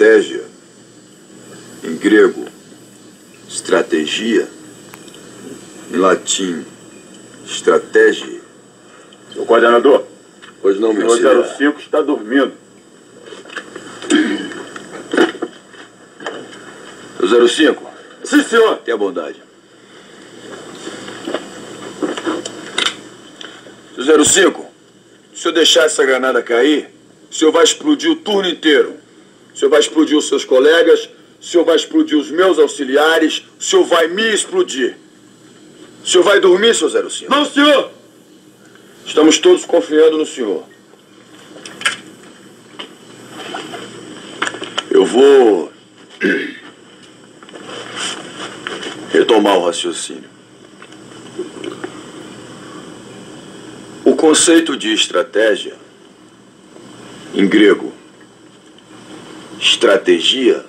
estratégia, em grego, estratégia, em latim, estratégia. Seu coordenador, Pois não, meu o senhor. 05 está dormindo. O 05, Sim, senhor. tenha bondade. Seu 05, se o senhor deixar essa granada cair, o senhor vai explodir o turno inteiro. O senhor vai explodir os seus colegas, o senhor vai explodir os meus auxiliares, o senhor vai me explodir. O senhor vai dormir, seu 05? Não, senhor. Estamos todos confiando no senhor. Eu vou retomar o raciocínio. O conceito de estratégia, em grego, estratégia,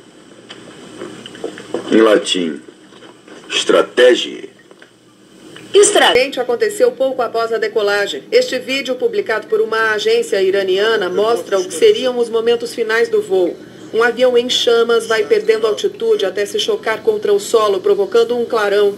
em latim, estratégia. O acidente aconteceu pouco após a decolagem. Este vídeo, publicado por uma agência iraniana, mostra o que seriam os momentos finais do voo. Um avião em chamas vai perdendo altitude até se chocar contra o solo, provocando um clarão.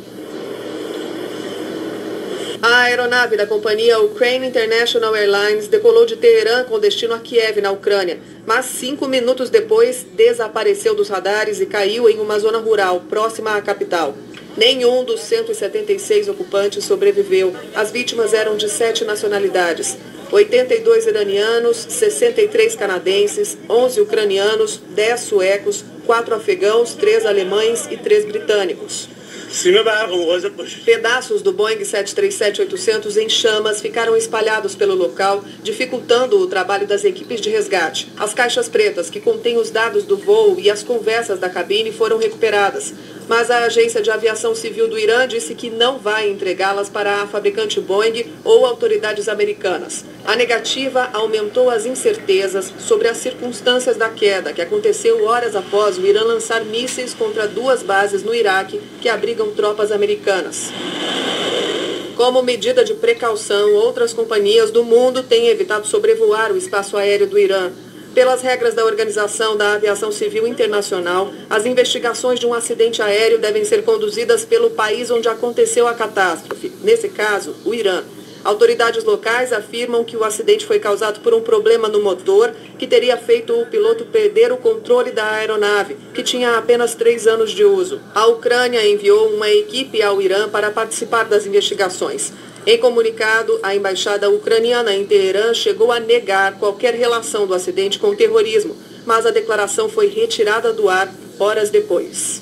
A aeronave da companhia Ukraine International Airlines decolou de Teherã com destino a Kiev, na Ucrânia. Mas 5 minutos depois, desapareceu dos radares e caiu em uma zona rural, próxima à capital. Nenhum dos 176 ocupantes sobreviveu. As vítimas eram de 7 nacionalidades. 82 iranianos, 63 canadenses, 11 ucranianos, 10 suecos, 4 afegãos, 3 alemães e 3 britânicos. Pedaços do Boeing 737-800 em chamas ficaram espalhados pelo local, dificultando o trabalho das equipes de resgate. As caixas pretas, que contêm os dados do voo e as conversas da cabine, foram recuperadas. Mas a Agência de Aviação Civil do Irã disse que não vai entregá-las para a fabricante Boeing ou autoridades americanas. A negativa aumentou as incertezas sobre as circunstâncias da queda, que aconteceu horas após o Irã lançar mísseis contra 2 bases no Iraque que abrigam tropas americanas. Como medida de precaução, outras companhias do mundo têm evitado sobrevoar o espaço aéreo do Irã. Pelas regras da Organização da Aviação Civil Internacional, as investigações de um acidente aéreo devem ser conduzidas pelo país onde aconteceu a catástrofe, nesse caso, o Irã. Autoridades locais afirmam que o acidente foi causado por um problema no motor que teria feito o piloto perder o controle da aeronave, que tinha apenas 3 anos de uso. A Ucrânia enviou uma equipe ao Irã para participar das investigações. Em comunicado, a embaixada ucraniana em Teherã chegou a negar qualquer relação do acidente com o terrorismo, mas a declaração foi retirada do ar horas depois.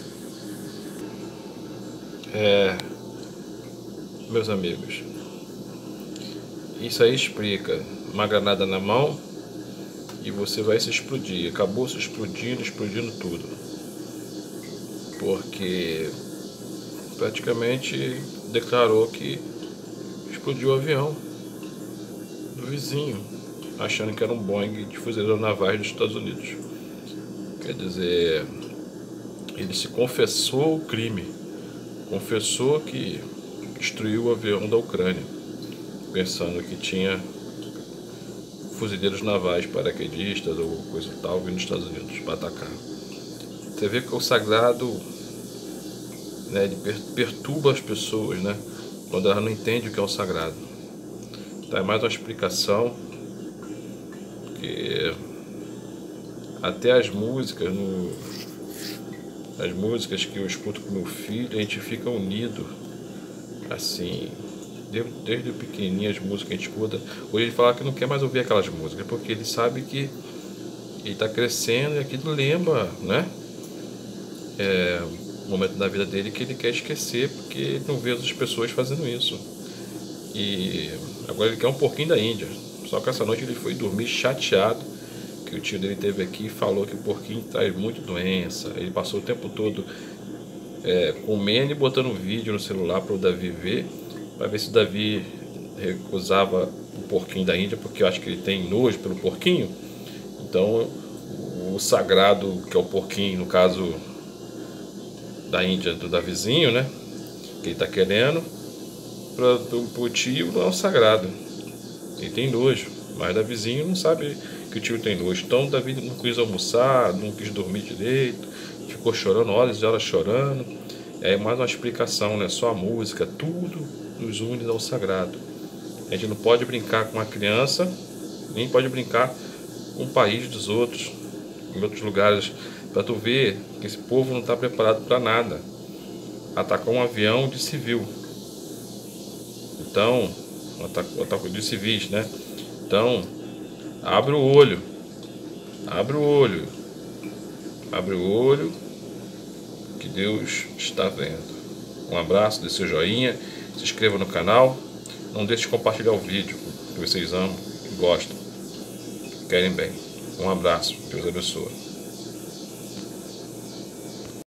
Meus amigos, isso aí explica uma granada na mão e você vai se explodir. Acabou se explodindo tudo. Porque praticamente declarou que explodiu o avião do vizinho, achando que era um Boeing de fuzileiros navais dos Estados Unidos. Quer dizer, ele se confessou o crime, confessou que destruiu o avião da Ucrânia, pensando que tinha fuzileiros navais, paraquedistas ou coisa tal vindo dos Estados Unidos para atacar. Você vê que o sagrado, né, ele perturba as pessoas, né? Quando ela não entende o que é o sagrado. Então é mais uma explicação, porque até as músicas que eu escuto com meu filho, a gente fica unido, assim, desde pequenininho as músicas que a gente escuta. Hoje ele fala que não quer mais ouvir aquelas músicas, porque ele sabe que ele está crescendo e aquilo lembra, né? Momento da vida dele que ele quer esquecer, porque ele não vê as pessoas fazendo isso. E agora ele quer um porquinho da Índia. Só que essa noite ele foi dormir chateado, que o tio dele esteve aqui e falou que o porquinho traz muito doença. Ele passou o tempo todo comendo e botando um vídeo no celular para o Davi ver, para ver se o Davi recusava o porquinho da Índia, porque eu acho que ele tem nojo pelo porquinho. Então o sagrado, que é o porquinho, no caso da Índia, do Davizinho, né, que ele está querendo, para o tio não é o sagrado. Ele tem nojo, mas Davizinho não sabe que o tio tem nojo. Então Davi não quis almoçar, não quis dormir direito, ficou chorando, horas e horas chorando. É mais uma explicação, né? Só a música, tudo nos une ao sagrado. A gente não pode brincar com a criança, nem pode brincar com o país dos outros, em outros lugares, para tu ver que esse povo não está preparado para nada. Atacar um avião de civil. Então, ataque de civis, né? Então, abre o olho. Abre o olho. Abre o olho, que Deus está vendo. Um abraço, dê seu joinha, se inscreva no canal. Não deixe de compartilhar o vídeo, que vocês amam, que gostam, querem bem. Um abraço, Deus abençoe.